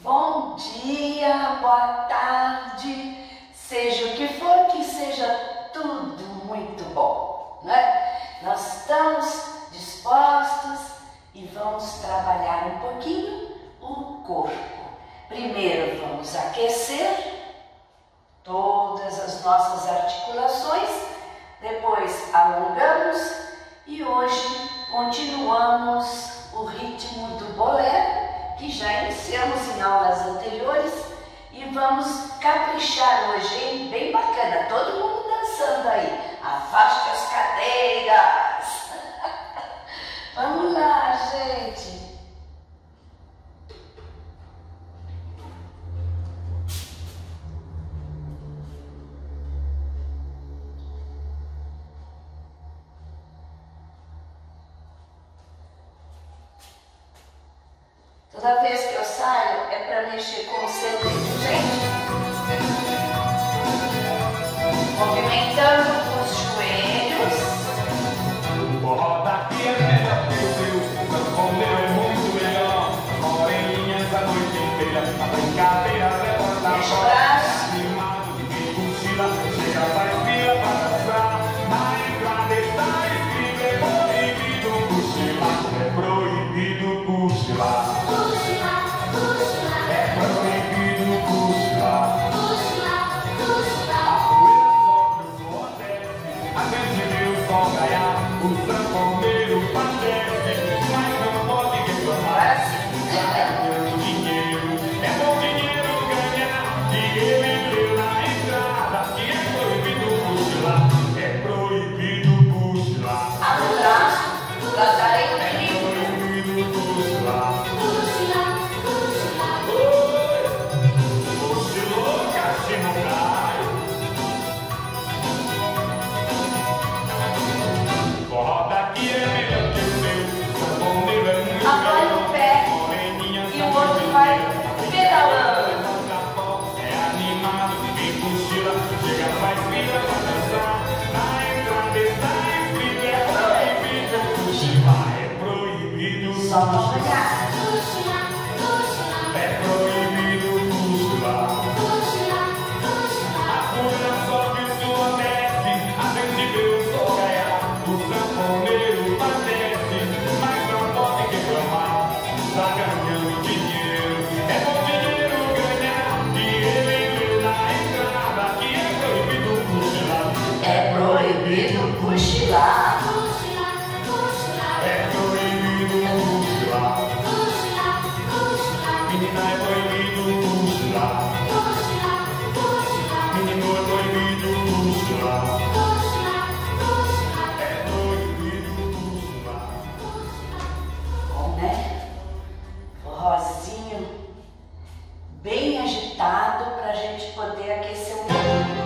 Bom dia, boa tarde, seja o que for, que seja tudo muito bom, né? Nós estamos dispostos e vamos trabalhar um pouquinho o corpo. Primeiro vamos aquecer todas as nossas articulações, depois alongamos e hoje continuamos o ritmo do bolero que já iniciamos em aulas anteriores e vamos caprichar hoje, hein? Bem bacana, todo mundo dançando aí. Afaste as cadeiras. Vamos lá, gente. Toda vez que eu saio é para mexer com o CD, gente. Movimentando os joelhos. O forró daqui é melhor que o seu, o sanfoneiro é muito melhor. Moreninhas a noite inteira, a brincadeira levanta a bola. Animado de quem cochila, chega faz fila pra dançar. Na entrada está escrito, é proibido cochilar. É proibido cochilar. É proibido cochilar. A poeira sobe, o suor desce, a gente vê o sol raiar, o sanfoneiro padece, mas não pode reclamar. Tá ganhando dinheiro, é bom dinheiro ganhar, e ele leu na entrada que é proibido cochilar. É proibido cochilar. Abre o braço, laçarei o É frio. proibido cochilar. Cochilou, caixinha cai. Forró daqui é melhor que o meu, sanfoneiro é muito Apoia melhor. o pé Moreninha e o outro vai pedalando. é animado de quem cochila, chega faz fila pra dançar. Na entrada está escrito, é proibido cochilar. É proibido Só vamos cochilar. olhar. É proibido cochilar. A poeira sobe, o suor desce, a gente vê o sol raiar, o sanfoneiro padece, mas não pode reclamar. Tá ganhando dinheiro, é bom dinheiro ganhar, e ele leu na entrada que é proibido cochilar. É proibido cochilar. É proibido cochilar. Menina, é proibido cochilar. Menino, é proibido cochilar. É proibido cochilar. Bom, né? Forrozinho bem agitado para a gente poder aquecer um pouquinho.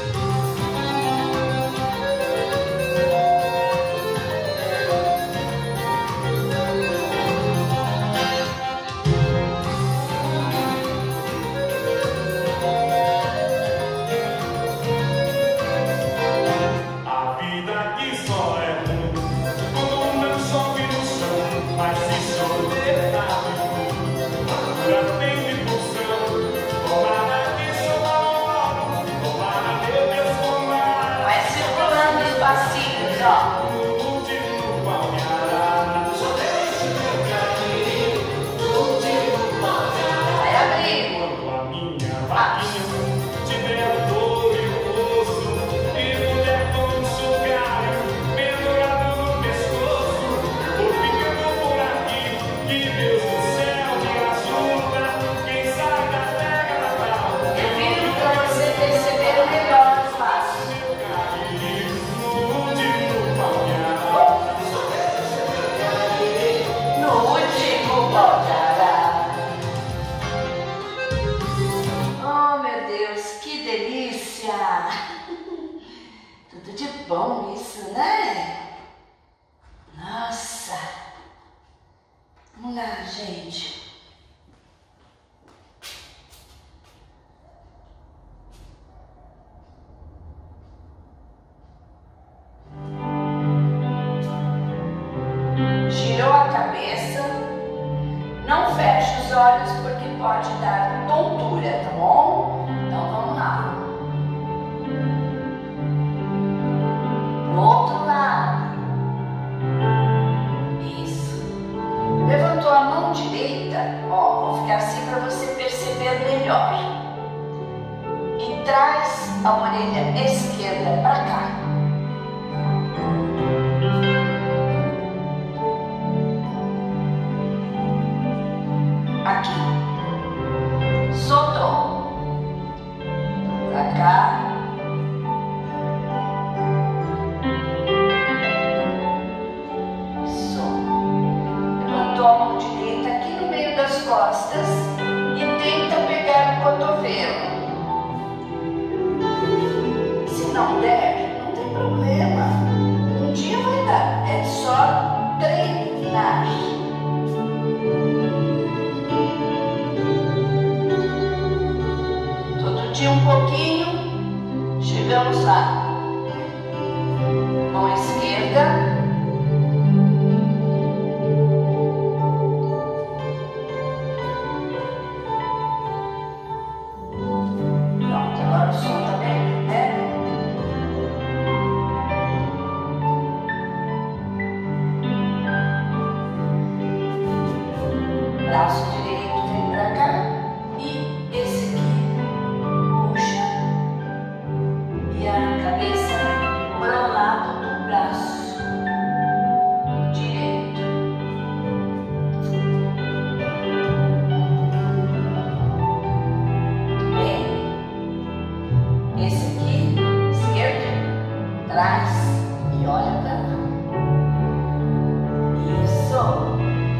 A vida aqui só é ruim quando não chove no chão, mas se chover tá ruim. A cura tem de função, tomara que chova logo, tomara meu Deus tomara. Vai circulando os passinhos, ó. No último palmear, Vai abrir. quando a minha vaquinha tiver dor e o osso, e mulher com sugalho pendurado no pescoço, vou ficando por aqui, que Deus do céu me ajuda, quem sai da terra natal, Eu viro para você perceber o melhor dos passos. meu carinho, no último palmear. No último pau de arara. Oh, meu Deus, que delícia! Tudo de bom isso, né? Nossa! Vamos lá, gente. Girou a cabeça, não feche os olhos porque pode dar tontura, tá bom? Então vamos lá. No outro lado. Isso. Levantou a mão direita, ó, vou ficar assim para você perceber melhor. E traz a orelha esquerda para cá. Aqui. Soltou. Pra cá. Isso. Levantou a mão direita aqui no meio das costas e tenta pegar o cotovelo. Se não der, não tem problema. Um dia vai dar. É só treinar. Um pouquinho, chegamos lá. Mão esquerda. Pronto, agora o som tá bem, né? Braço direito vem pra cá e esse aqui. E a cabeça para o lado do braço direito. Bem, esse aqui, esquerdo, traz e olha para lá. Isso.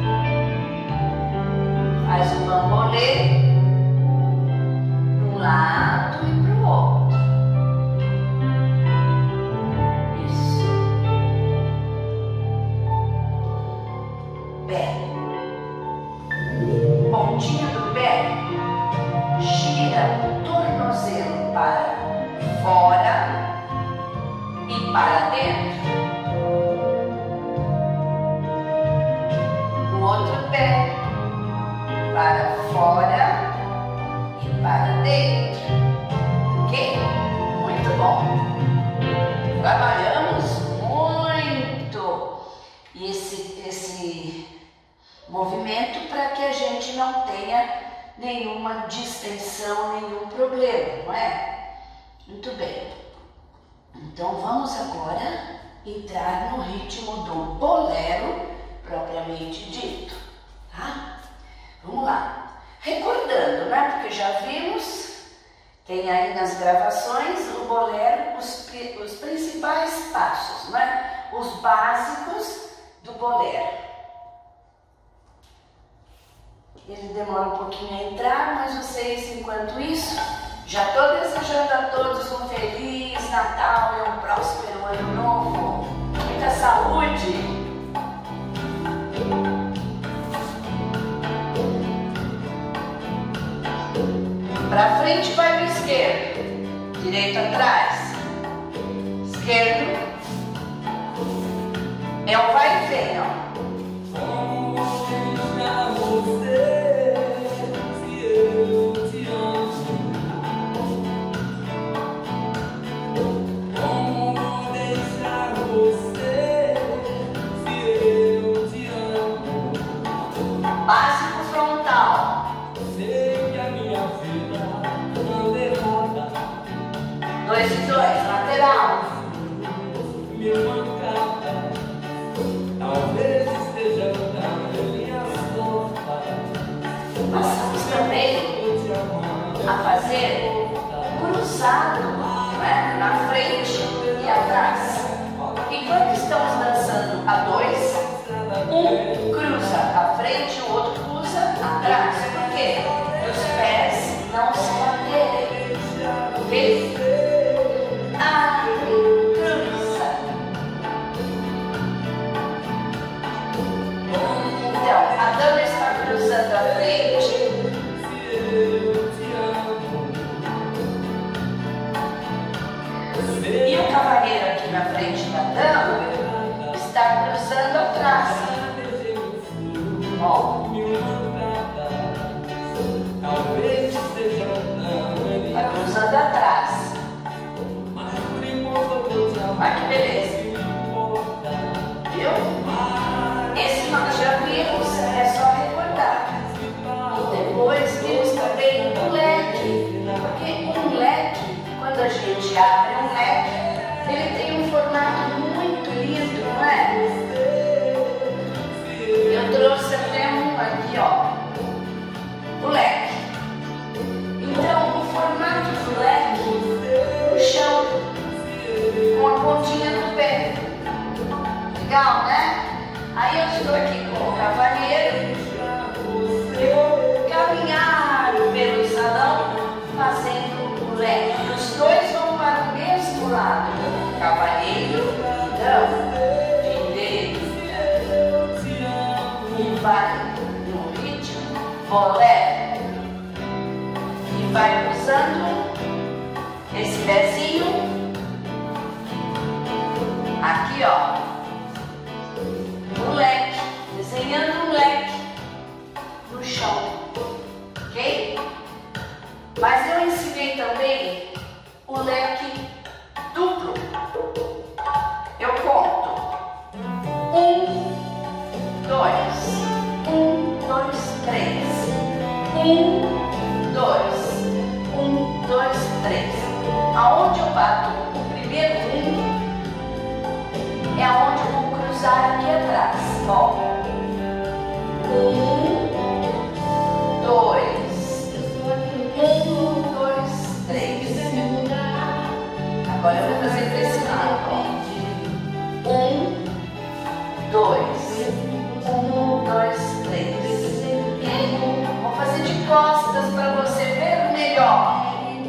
Faz o bambolê para um lado e para o outro. Pé. Pontinha do pé, gira o tornozelo para fora e para dentro. O outro pé para fora e para dentro. Ok? Muito bom. Trabalhamos muito esse movimento para que a gente não tenha nenhuma distensão, nenhum problema, não é? Muito bem. Então vamos agora entrar no ritmo do bolero propriamente dito, tá? Vamos lá. Recordando, né? Porque já vimos, tem aí nas gravações o bolero, os principais passos, né? Os básicos do bolero. Ele demora um pouquinho a entrar, mas vocês, enquanto isso, já estou desejando a todos um Feliz Natal e um próspero Ano Novo. Muita saúde! Para frente vai para o esquerdo, direito atrás, esquerdo, é o vai e vem, ó. Básico frontal. Sei que a minha vida não derrota. 2 e 2, lateral. Me mancada, talvez esteja na minha sorte. Passamos também a fazer cruzado, né? Na frente e atrás. Enquanto estamos dançando a 2, um cruza à frente, o outro cruza atrás. Por quê? Os pés não se baterem. Ok? Cruza. Então, a dama está cruzando à frente. E o cavaleiro aqui na frente da dama está cruzando atrás. Legal, né? Aí eu estou aqui com o cavalheiro e vou caminhar pelo salão fazendo o leque. Os dois vão para o mesmo lado. Cavalheiro, não, direito. E vai no ritmo, bolé. E vai usando esse pezinho. Aqui, ó. Um leque, desenhando um leque no chão, ok? Mas eu ensinei também o leque duplo. Eu conto 1, 2, 1, 2, 3, 1, 2, 1, 2, 3. Aonde eu bato o primeiro 1 é aonde eu vou cruzar aqui atrás. Ó. 1, 2, 1, 2, 3. Agora eu vou fazer para esse lado. 1, 2, 1, 2, 3. Vou fazer de costas para você ver melhor.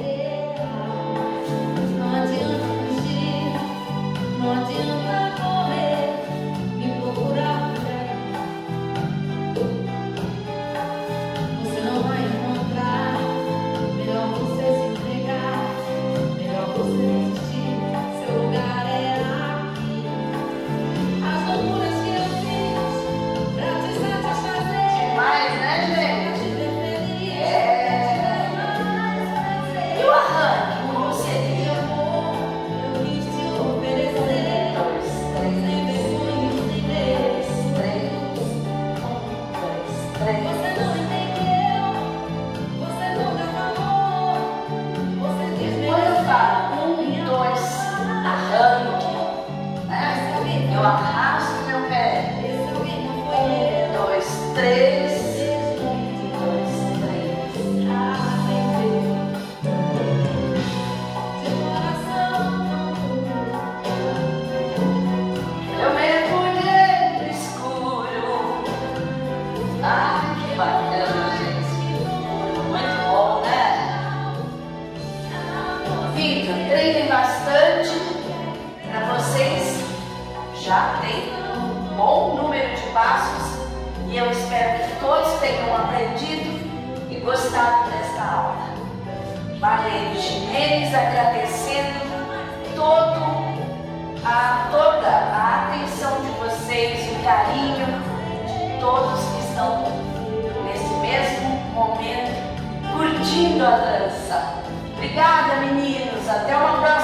Não adianta fugir, não adianta correr, me procurar. Você não vai encontrar. Melhor você se entregar, melhor você desistir. Seu lugar é aqui. As loucuras que eu fiz pra te satisfazer. Demais, né, gente? Te ver feliz. E o arranque? Como seria? Eu quis te oferecer. 2, 3, Sem vergonha, sem Deus. 3, 1, 2, 3. Você não entendeu, você nunca falou. Você diz Quando eu falo 1, 2, arranque, né? Eu arrasto meu pé. esse alguém não foi eu. 2, 3, 2, 3. Ah, entendeu. Seu coração. Eu mergulhei no escuro. Ah, que bacana, gente. Muito bom, né? Vitor, treinem bastante para vocês. Já tem um bom número de passos e eu espero que todos tenham aprendido e gostado desta aula. Marlene Jimenez agradecendo toda a atenção de vocês, o carinho de todos que estão nesse mesmo momento curtindo a dança. Obrigada, meninos. Até uma próxima.